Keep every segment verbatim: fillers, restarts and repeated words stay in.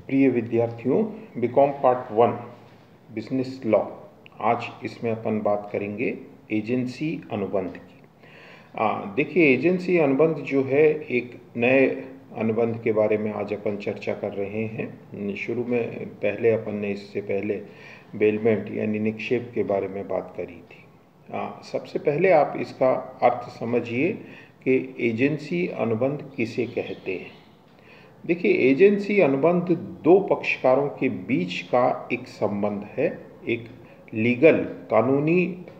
प्रिय विद्यार्थियों, B Com part one business law. आज इसमें अपन बात करेंगे एजेंसी अनुबंध की। देखिए, एजेंसी अनुबंध जो है एक नए अनुबंध के बारे में आज अपन चर्चा कर रहे हैं। शुरू में पहले अपन ने इससे पहले बेलमेंट यानी निक्षेप के बारे में बात करी थी। आ, सबसे पहले आप इसका अर्थ समझिए कि एजेंसी अनुबंध किसे कहते हैं। देखिए, एजेंसी अनुबंध दो पक्षकारों के बीच का एक संबंध है, एक लीगल कानूनी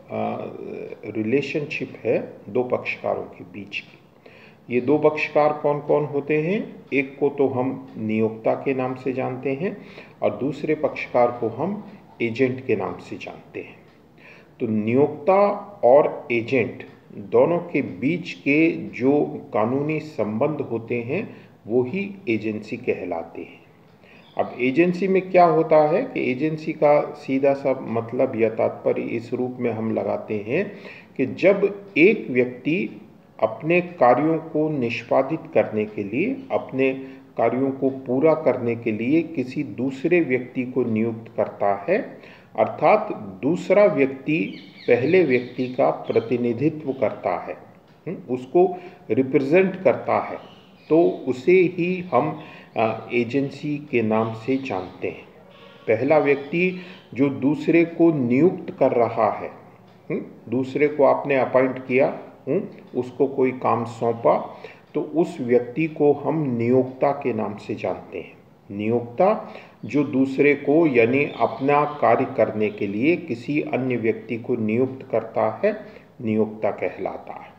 रिलेशनशिप है दो पक्षकारों के बीच की। ये दो पक्षकार कौन कौन होते हैं? एक को तो हम नियोक्ता के नाम से जानते हैं और दूसरे पक्षकार को हम एजेंट के नाम से जानते हैं। तो नियोक्ता और एजेंट दोनों के बीच के जो कानूनी संबंध होते हैं वो ही एजेंसी कहलाते हैं। अब एजेंसी में क्या होता है कि एजेंसी का सीधा सा मतलब या तात्पर्य इस रूप में हम लगाते हैं कि जब एक व्यक्ति अपने कार्यों को निष्पादित करने के लिए, अपने कार्यों को पूरा करने के लिए किसी दूसरे व्यक्ति को नियुक्त करता है, अर्थात दूसरा व्यक्ति पहले व्यक्ति का प्रतिनिधित्व करता है, उसको रिप्रेजेंट करता है, तो उसे ही हम एजेंसी के नाम से जानते हैं। पहला व्यक्ति जो दूसरे को नियुक्त कर रहा है, दूसरे को आपने अपॉइंट किया, उसको कोई काम सौंपा, तो उस व्यक्ति को हम नियोक्ता के नाम से जानते हैं। नियोक्ता जो दूसरे को यानी अपना कार्य करने के लिए किसी अन्य व्यक्ति को नियुक्त करता है, नियोक्ता कहलाता है।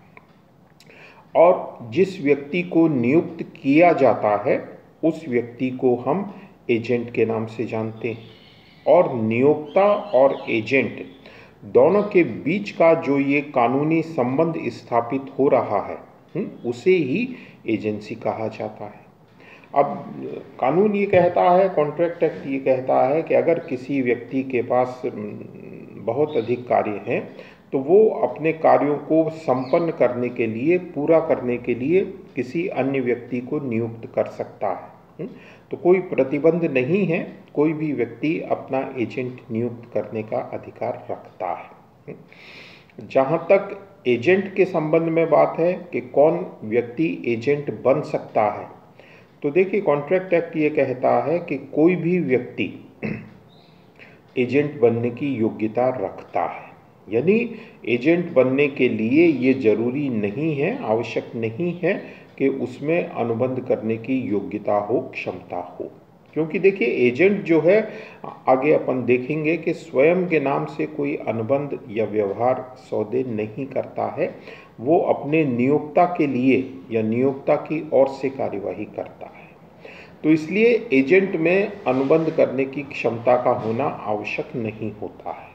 और जिस व्यक्ति को नियुक्त किया जाता है उस व्यक्ति को हम एजेंट के नाम से जानते हैं। और नियोक्ता और एजेंट दोनों के बीच का जो ये कानूनी संबंध स्थापित हो रहा है उसे ही एजेंसी कहा जाता है। अब कानून ये कहता है, कॉन्ट्रैक्ट एक्ट ये कहता है कि अगर किसी व्यक्ति के पास बहुत अधिक कार्य हैं तो वो अपने कार्यों को संपन्न करने के लिए, पूरा करने के लिए किसी अन्य व्यक्ति को नियुक्त कर सकता है। तो कोई प्रतिबंध नहीं है, कोई भी व्यक्ति अपना एजेंट नियुक्त करने का अधिकार रखता है। जहाँ तक एजेंट के संबंध में बात है कि कौन व्यक्ति एजेंट बन सकता है, तो देखिए, कॉन्ट्रैक्ट एक्ट ये कहता है कि कोई भी व्यक्ति एजेंट बनने की योग्यता रखता है। यानी एजेंट बनने के लिए ये जरूरी नहीं है, आवश्यक नहीं है कि उसमें अनुबंध करने की योग्यता हो, क्षमता हो। क्योंकि देखिए, एजेंट जो है, आगे अपन देखेंगे कि स्वयं के नाम से कोई अनुबंध या व्यवहार सौदे नहीं करता है, वो अपने नियोक्ता के लिए या नियोक्ता की ओर से कार्यवाही करता है। तो इसलिए एजेंट में अनुबंध करने की क्षमता का होना आवश्यक नहीं होता है।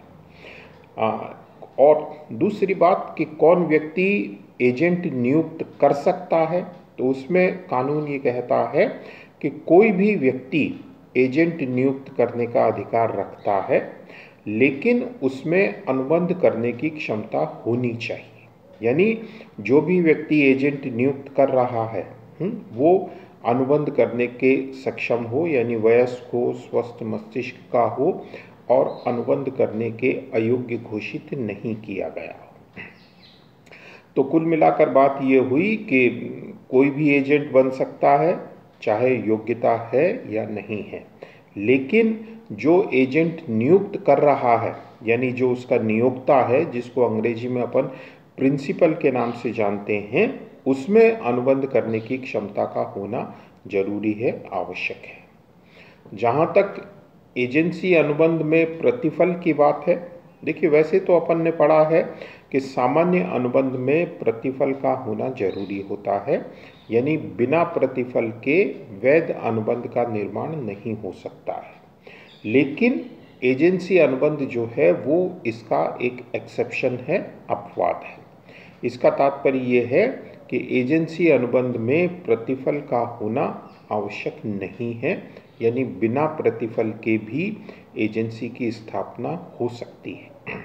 आ, और दूसरी बात कि कौन व्यक्ति एजेंट नियुक्त कर सकता है, तो उसमें कानून ये कहता है कि कोई भी व्यक्ति एजेंट नियुक्त करने का अधिकार रखता है, लेकिन उसमें अनुबंध करने की क्षमता होनी चाहिए। यानी जो भी व्यक्ति एजेंट नियुक्त कर रहा है वो अनुबंध करने के सक्षम हो, यानी वयस्क हो, स्वस्थ मस्तिष्क का हो और अनुबंध करने के अयोग्य घोषित नहीं किया गया हो। तो कुल मिलाकर बात ये हुई कि कोई भी एजेंट बन सकता है, चाहे योग्यता है या नहीं है, लेकिन जो एजेंट नियुक्त कर रहा है, यानी जो उसका नियोक्ता है, जिसको अंग्रेजी में अपन प्रिंसिपल के नाम से जानते हैं, उसमें अनुबंध करने की क्षमता का होना जरूरी है, आवश्यक है। जहाँ तक एजेंसी अनुबंध में प्रतिफल की बात है, देखिए, वैसे तो अपन ने पढ़ा है कि सामान्य अनुबंध में प्रतिफल का होना जरूरी होता है, यानी बिना प्रतिफल के वैध अनुबंध का निर्माण नहीं हो सकता है। लेकिन एजेंसी अनुबंध जो है वो इसका एक एक्सेप्शन है, अपवाद है। इसका तात्पर्य ये है कि एजेंसी अनुबंध में प्रतिफल का होना आवश्यक नहीं है, यानी बिना प्रतिफल के भी एजेंसी की स्थापना हो सकती है।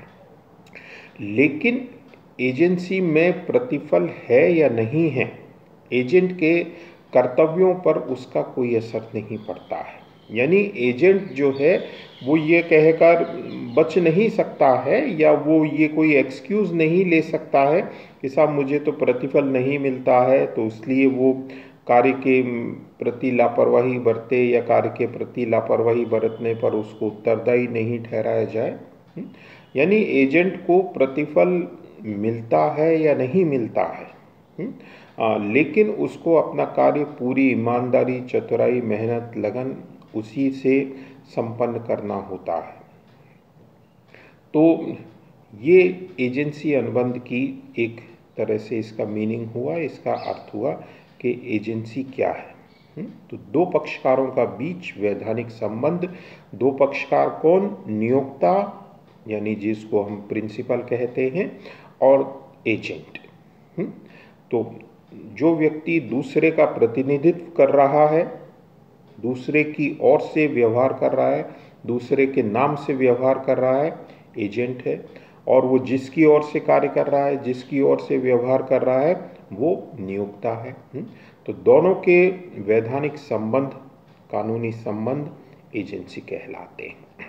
लेकिन एजेंसी में प्रतिफल है या नहीं है, एजेंट के कर्तव्यों पर उसका कोई असर नहीं पड़ता है। यानी एजेंट जो है वो ये कहकर बच नहीं सकता है या वो ये कोई एक्सक्यूज़ नहीं ले सकता है कि साहब मुझे तो प्रतिफल नहीं मिलता है, तो इसलिए वो कार्य के प्रति लापरवाही बरते या कार्य के प्रति लापरवाही बरतने पर उसको उत्तरदायी नहीं ठहराया जाए। यानी एजेंट को प्रतिफल मिलता है या नहीं मिलता है, आ, लेकिन उसको अपना कार्य पूरी ईमानदारी, चतुराई, मेहनत, लगन उसी से संपन्न करना होता है। तो ये एजेंसी अनुबंध की एक तरह से इसका मीनिंग हुआ, इसका अर्थ हुआ कि एजेंसी क्या है। तो दो पक्षकारों का बीच वैधानिक संबंध, दो पक्षकार कौन? नियोक्ता यानी जिसको हम प्रिंसिपल कहते हैं, और एजेंट। तो जो व्यक्ति दूसरे का प्रतिनिधित्व कर रहा है, दूसरे की ओर से व्यवहार कर रहा है, दूसरे के नाम से व्यवहार कर रहा है, एजेंट है। और वो जिसकी ओर से कार्य कर रहा है, जिसकी ओर से व्यवहार कर रहा है, वो नियोक्ता है। तो दोनों के वैधानिक संबंध, कानूनी संबंध एजेंसी कहलाते हैं।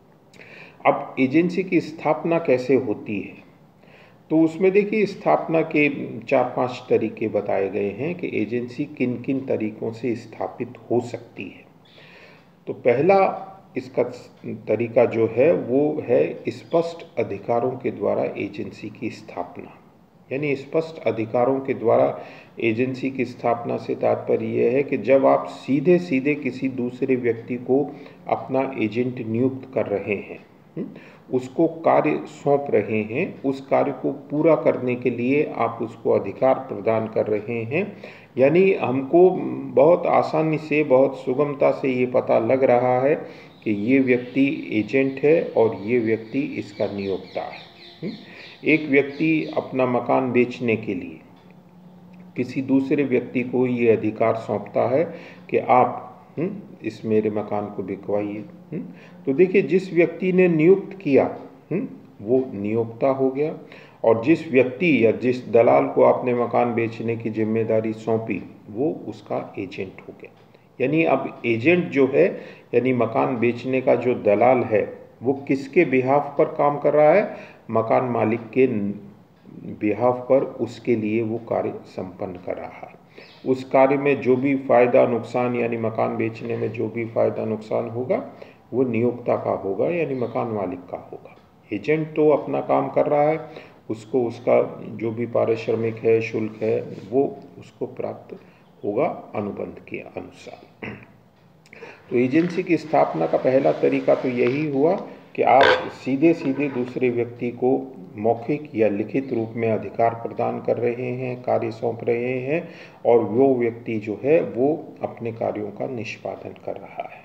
अब एजेंसी की स्थापना कैसे होती है? तो उसमें देखिए स्थापना के चार पांच तरीके बताए गए हैं कि एजेंसी किन किन तरीकों से स्थापित हो सकती है। तो पहला इसका तरीका जो है वो है स्पष्ट अधिकारों के द्वारा एजेंसी की स्थापना। यानी स्पष्ट अधिकारों के द्वारा एजेंसी की स्थापना से तात्पर्य यह है कि जब आप सीधे सीधे किसी दूसरे व्यक्ति को अपना एजेंट नियुक्त कर रहे हैं, उसको कार्य सौंप रहे हैं, उस कार्य को पूरा करने के लिए आप उसको अधिकार प्रदान कर रहे हैं। यानी हमको बहुत आसानी से, बहुत सुगमता से ये पता लग रहा है कि ये व्यक्ति एजेंट है और ये व्यक्ति इसका नियोक्ता है। एक व्यक्ति अपना मकान बेचने के लिए किसी दूसरे व्यक्ति को ये अधिकार सौंपता है कि आप इस मेरे मकान को बिकवाइए। तो देखिए जिस व्यक्ति ने नियुक्त किया वो नियोक्ता हो गया, और जिस व्यक्ति या जिस दलाल को आपने मकान बेचने की जिम्मेदारी सौंपी वो उसका एजेंट हो गया। यानी अब एजेंट जो है, यानी मकान बेचने का जो दलाल है, वो किसके बिहाफ पर काम कर रहा है? मकान मालिक के बिहाफ पर उसके लिए वो कार्य संपन्न कर रहा है। उस कार्य में जो भी फ़ायदा नुकसान, यानी मकान बेचने में जो भी फ़ायदा नुकसान होगा वो नियोक्ता का होगा, यानी मकान मालिक का होगा। एजेंट तो अपना काम कर रहा है, उसको उसका जो भी पारिश्रमिक है, शुल्क है, वो उसको प्राप्त होगा अनुबंध के अनुसार। तो एजेंसी की स्थापना का पहला तरीका तो यही हुआ कि आप सीधे सीधे दूसरे व्यक्ति को मौखिक या लिखित रूप में अधिकार प्रदान कर रहे हैं, कार्य सौंप रहे हैं, और वो व्यक्ति जो है वो अपने कार्यों का निष्पादन कर रहा है।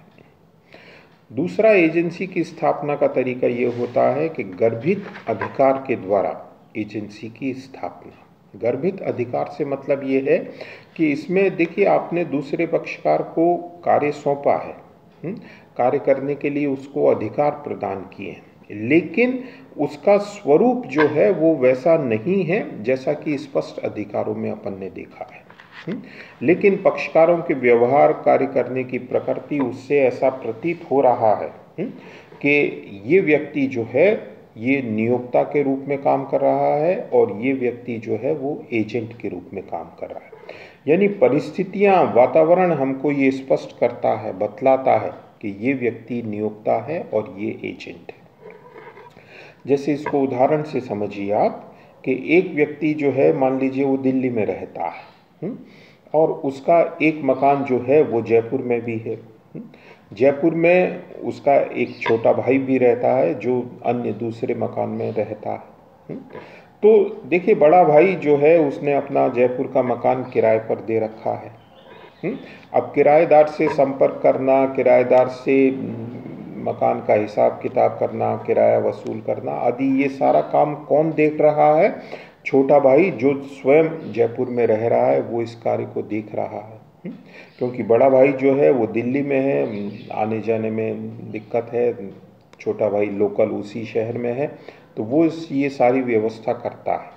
दूसरा एजेंसी की स्थापना का तरीका ये होता है कि गर्भित अधिकार के द्वारा एजेंसी की स्थापना। गर्भित अधिकार से मतलब ये है कि इसमें देखिए आपने दूसरे पक्षकार को कार्य सौंपा है, कार्य करने के लिए उसको अधिकार प्रदान किए हैं, लेकिन उसका स्वरूप जो है वो वैसा नहीं है जैसा कि स्पष्ट अधिकारों में अपन ने देखा है। लेकिन पक्षकारों के व्यवहार, कार्य करने की प्रकृति, उससे ऐसा प्रतीत हो रहा है कि ये व्यक्ति जो है ये नियोक्ता के रूप में काम कर रहा है और ये व्यक्ति जो है वो एजेंट के रूप में काम कर रहा है। यानी परिस्थितियां, वातावरण हमको ये स्पष्ट करता है, बतलाता है कि ये व्यक्ति नियोक्ता है और ये एजेंट है। जैसे इसको उदाहरण से समझिए आप कि एक व्यक्ति जो है, मान लीजिए वो दिल्ली में रहता है और उसका एक मकान जो है वो जयपुर में भी है। जयपुर में उसका एक छोटा भाई भी रहता है जो अन्य दूसरे मकान में रहता है। तो देखिए बड़ा भाई जो है उसने अपना जयपुर का मकान किराए पर दे रखा है। अब किराएदार से संपर्क करना, किराएदार से मकान का हिसाब किताब करना, किराया वसूल करना आदि, ये सारा काम कौन देख रहा है? छोटा भाई जो स्वयं जयपुर में रह रहा है वो इस कार्य को देख रहा है। क्योंकि बड़ा भाई जो है वो दिल्ली में है, आने जाने में दिक्कत है, छोटा भाई लोकल उसी शहर में है, तो वो ये सारी व्यवस्था करता है।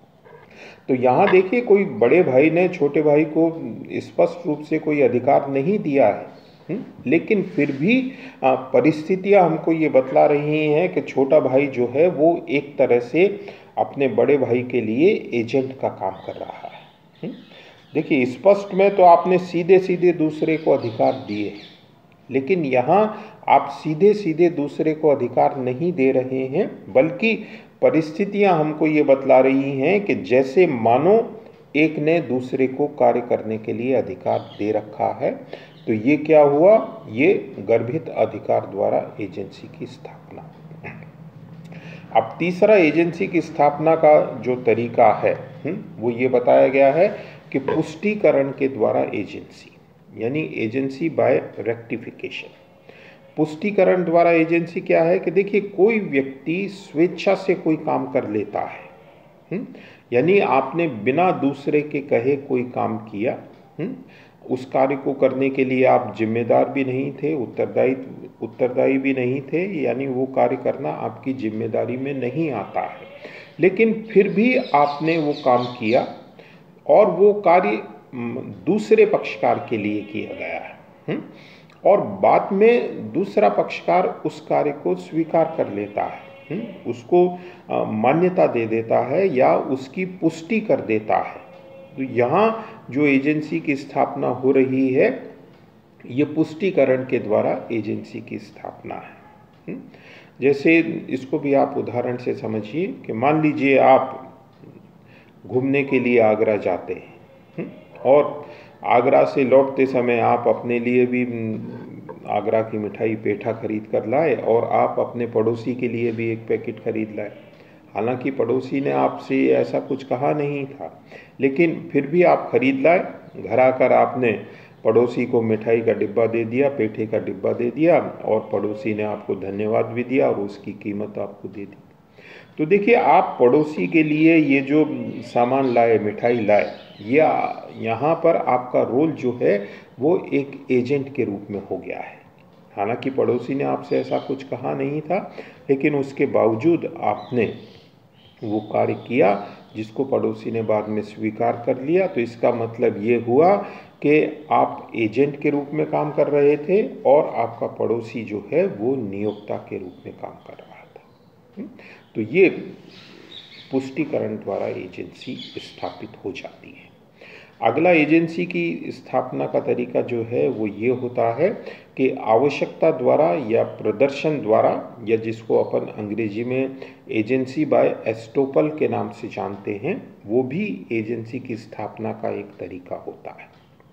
तो यहाँ देखिए कोई बड़े भाई ने छोटे भाई को स्पष्ट रूप से कोई अधिकार नहीं दिया है, लेकिन फिर भी परिस्थितियां हमको ये बतला रही हैं कि छोटा भाई जो है वो एक तरह से अपने बड़े भाई के लिए एजेंट का काम कर रहा है। देखिए, स्पष्ट में तो आपने सीधे सीधे दूसरे को अधिकार दिए, लेकिन यहाँ आप सीधे सीधे दूसरे को अधिकार नहीं दे रहे हैं, बल्कि परिस्थितियां हमको ये बतला रही हैं कि जैसे मानो एक ने दूसरे को कार्य करने के लिए अधिकार दे रखा है। तो ये क्या हुआ? ये गर्भित अधिकार द्वारा एजेंसी की स्थापना। अब तीसरा एजेंसी की स्थापना का जो तरीका है वो ये बताया गया है कि पुष्टिकरण के द्वारा एजेंसी, यानी एजेंसी बाय रेक्टिफिकेशन। पुष्टिकरण द्वारा एजेंसी क्या है कि देखिए, कोई व्यक्ति स्वेच्छा से कोई काम कर लेता है, हुँ? यानी आपने बिना दूसरे के कहे कोई काम किया, हुँ? उस कार्य को करने के लिए आप जिम्मेदार भी नहीं थे, उत्तरदायी उत्तरदायी भी नहीं थे, यानी वो कार्य करना आपकी जिम्मेदारी में नहीं आता है, लेकिन फिर भी आपने वो काम किया और वो कार्य दूसरे पक्षकार के लिए किया गया है, हुँ? और बाद में दूसरा पक्षकार उस कार्य को स्वीकार कर लेता है, हुँ? उसको मान्यता दे देता है या उसकी पुष्टि कर देता है। तो यहाँ जो एजेंसी की स्थापना हो रही है, ये पुष्टिकरण के द्वारा एजेंसी की स्थापना है। जैसे इसको भी आप उदाहरण से समझिए कि मान लीजिए आप घूमने के लिए आगरा जाते हैं और आगरा से लौटते समय आप अपने लिए भी आगरा की मिठाई पेठा खरीद कर लाए और आप अपने पड़ोसी के लिए भी एक पैकेट खरीद लाए। हालांकि पड़ोसी ने आपसे ऐसा कुछ कहा नहीं था, लेकिन फिर भी आप खरीद लाए। घर आकर आपने पड़ोसी को मिठाई का डिब्बा दे दिया, पेठे का डिब्बा दे दिया और पड़ोसी ने आपको धन्यवाद भी दिया और उसकी कीमत आपको दे दी। तो देखिए, आप पड़ोसी के लिए ये जो सामान लाए, मिठाई लाए, या यहाँ पर आपका रोल जो है वो एक एजेंट के रूप में हो गया है। हालांकि पड़ोसी ने आपसे ऐसा कुछ कहा नहीं था, लेकिन उसके बावजूद आपने वो कार्य किया जिसको पड़ोसी ने बाद में स्वीकार कर लिया। तो इसका मतलब ये हुआ कि आप एजेंट के रूप में काम कर रहे थे और आपका पड़ोसी जो है वो नियोक्ता के रूप में काम कर रहा था। तो ये पुष्टिकरण द्वारा एजेंसी स्थापित हो जाती है। अगला एजेंसी की स्थापना का तरीका जो है वो ये होता है कि आवश्यकता द्वारा या प्रदर्शन द्वारा, या जिसको अपन अंग्रेजी में एजेंसी बाय एस्टोपल के नाम से जानते हैं, वो भी एजेंसी की स्थापना का एक तरीका होता है।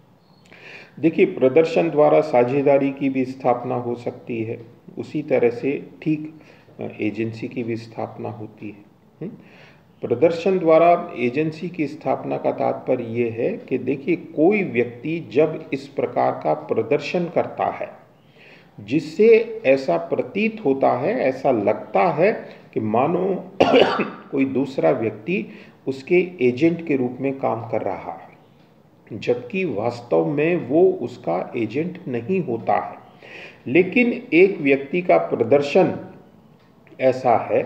देखिए, प्रदर्शन द्वारा साझेदारी की भी स्थापना हो सकती है, उसी तरह से ठीक एजेंसी की भी स्थापना होती है। प्रदर्शन द्वारा एजेंसी की स्थापना का तात्पर्य ये है कि देखिए, कोई व्यक्ति जब इस प्रकार का प्रदर्शन करता है जिससे ऐसा प्रतीत होता है, ऐसा लगता है कि मानो कोई दूसरा व्यक्ति उसके एजेंट के रूप में काम कर रहा है, जबकि वास्तव में वो उसका एजेंट नहीं होता है, लेकिन एक व्यक्ति का प्रदर्शन ऐसा है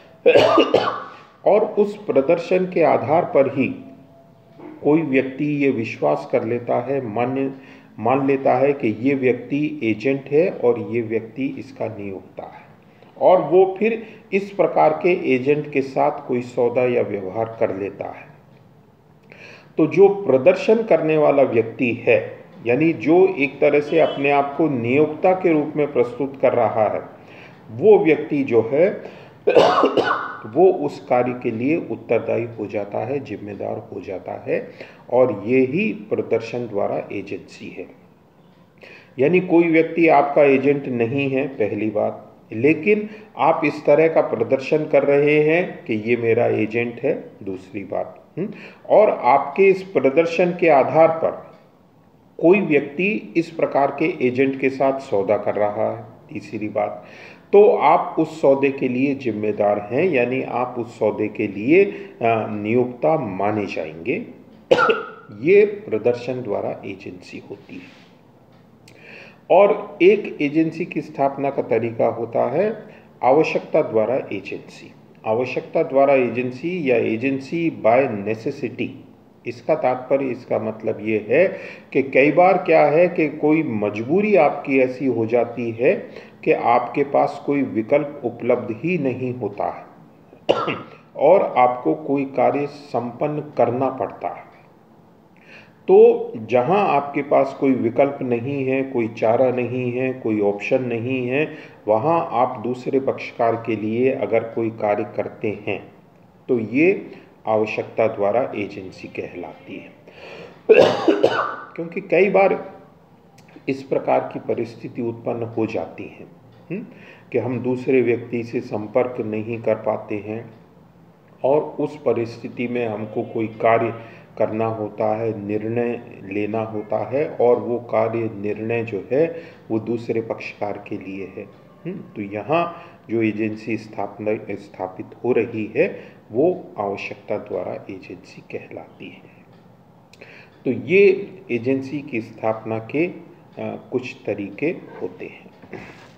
और उस प्रदर्शन के आधार पर ही कोई व्यक्ति ये विश्वास कर लेता है, मान्य मान लेता है कि ये व्यक्ति एजेंट है और ये व्यक्ति इसका नियोक्ता है, और वो फिर इस प्रकार के एजेंट के साथ कोई सौदा या व्यवहार कर लेता है। तो जो प्रदर्शन करने वाला व्यक्ति है, यानी जो एक तरह से अपने आप को नियोक्ता के रूप में प्रस्तुत कर रहा है, वो व्यक्ति जो है वो उस कार्य के लिए उत्तरदायी हो जाता है, जिम्मेदार हो जाता है, और ये ही प्रदर्शन द्वारा एजेंसी है। यानी कोई व्यक्ति आपका एजेंट नहीं है, पहली बात, लेकिन आप इस तरह का प्रदर्शन कर रहे हैं कि ये मेरा एजेंट है, दूसरी बात, और आपके इस प्रदर्शन के आधार पर कोई व्यक्ति इस प्रकार के एजेंट के साथ सौदा कर रहा है, तीसरी बात, तो आप उस सौदे के लिए जिम्मेदार हैं, यानी आप उस सौदे के लिए नियोक्ता माने जाएंगे। ये प्रदर्शन द्वारा एजेंसी होती है। और एक एजेंसी की स्थापना का तरीका होता है आवश्यकता द्वारा एजेंसी। आवश्यकता द्वारा एजेंसी या एजेंसी बाय नेसेसिटी, इसका तात्पर्य, इसका मतलब ये है कि कई बार क्या है कि कोई मजबूरी आपकी ऐसी हो जाती है कि आपके पास कोई विकल्प उपलब्ध ही नहीं होता है और आपको कोई कार्य संपन्न करना पड़ता है। तो जहां आपके पास कोई विकल्प नहीं है, कोई चारा नहीं है, कोई ऑप्शन नहीं है, वहां आप दूसरे पक्षकार के लिए अगर कोई कार्य करते हैं तो ये आवश्यकता द्वारा एजेंसी कहलाती है। क्योंकि कई बार इस प्रकार की परिस्थिति उत्पन्न हो जाती है हुँ? कि हम दूसरे व्यक्ति से संपर्क नहीं कर पाते हैं और उस परिस्थिति में हमको कोई कार्य करना होता है, निर्णय लेना होता है, और वो कार्य निर्णय जो है वो दूसरे पक्षकार के लिए है। तो यहाँ जो एजेंसी स्थापना स्थापित हो रही है वो आवश्यकता द्वारा एजेंसी कहलाती है। तो ये एजेंसी की स्थापना के आ, कुछ तरीके होते हैं।